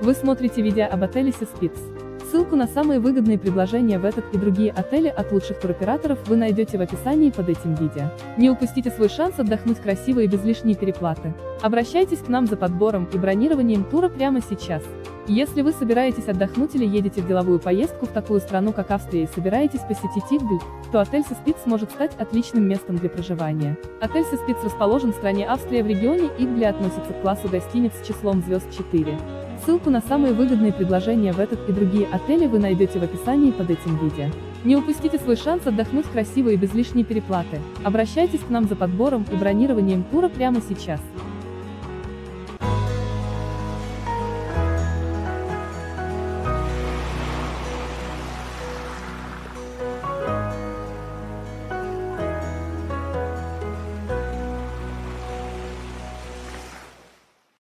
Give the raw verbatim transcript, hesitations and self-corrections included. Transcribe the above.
Вы смотрите видео об отеле Сиспиц. Ссылку на самые выгодные предложения в этот и другие отели от лучших туроператоров вы найдете в описании под этим видео. Не упустите свой шанс отдохнуть красиво и без лишней переплаты. Обращайтесь к нам за подбором и бронированием тура прямо сейчас. Если вы собираетесь отдохнуть или едете в деловую поездку в такую страну, как Австрия, и собираетесь посетить Игбель, то отель Сиспиц может стать отличным местом для проживания. Отель Сиспиц расположен в стране Австрия, в регионе Игбеля, относится к классу гостиниц с числом звезд четыре. Ссылку на самые выгодные предложения в этот и другие отели вы найдете в описании под этим видео. Не упустите свой шанс отдохнуть красиво и без лишней переплаты. Обращайтесь к нам за подбором и бронированием тура прямо сейчас.